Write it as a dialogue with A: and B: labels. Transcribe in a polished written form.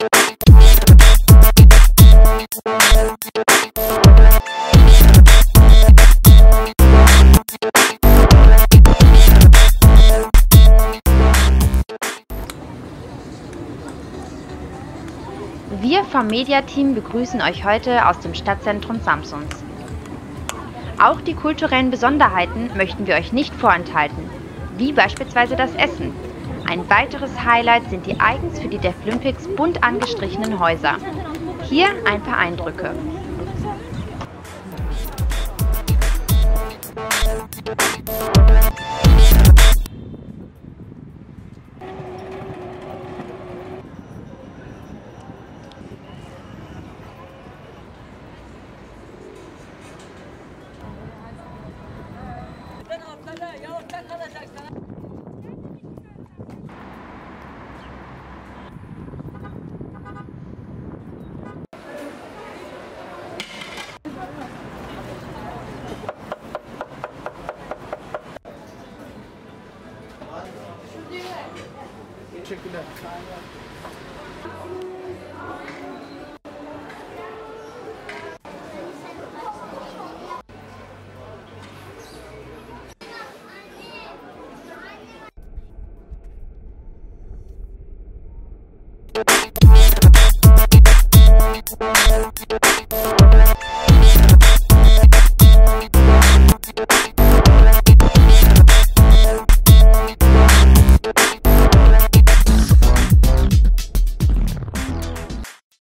A: Wir vom Mediateam begrüßen euch heute aus dem Stadtzentrum Samsuns. Auch die kulturellen Besonderheiten möchten wir euch nicht vorenthalten, wie beispielsweise das Essen. Ein weiteres Highlight sind die eigens für die Deaflympics bunt angestrichenen Häuser. Hier ein paar Eindrücke.
B: Teşekkürler.